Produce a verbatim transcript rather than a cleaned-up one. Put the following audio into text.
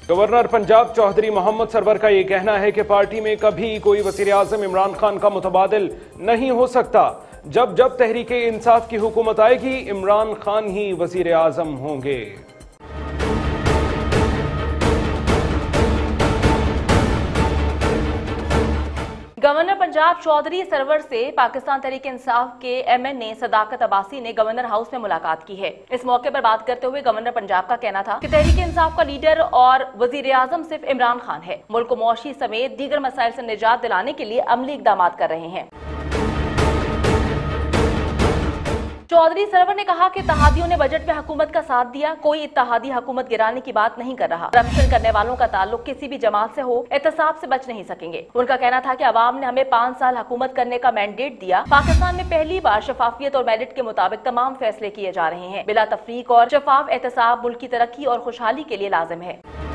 Governor Punjab Chaudhry Mohammad Sarwar का यह कहना है कि पार्टी में कभी कोई वजीर आजम इमरान खान का मुतबादिल नहीं हो सकता। जब जब तहरीके इंसाफ की हुकूमत आएगी, इमरान खान ही वजीर आजम होंगे। गवर्नर पंजाब चौधरी सरवर से पाकिस्तान तहरीक इंसाफ के एमएन ए सदाकत अब्बासी ने गवर्नर हाउस में मुलाकात की है। इस मौके पर बात करते हुए गवर्नर पंजाब का कहना था कि तहरीक इंसाफ का लीडर और वजीर आजम सिर्फ इमरान खान है। मुल्क को मुआशी समेत दीगर मसाइल से निजात दिलाने के लिए अमली इकदाम कर रहे हैं। चौधरी सरवर ने कहा कि इत्तेहादियों ने बजट में हुकूमत का साथ दिया, कोई इत्तेहादी हुकूमत गिराने की बात नहीं कर रहा। करप्शन करने वालों का ताल्लुक किसी भी जमात से हो, एहतसाब से बच नहीं सकेंगे। उनका कहना था कि अवाम ने हमें पाँच साल हुकूमत करने का मैंडेट दिया। पाकिस्तान में पहली बार शफाफियत और मेरिट के मुताबिक तमाम फैसले किए जा रहे हैं। बिला तफरीक और शफाफ एहतसाब मुल्क की तरक्की और खुशहाली के लिए लाजिम है।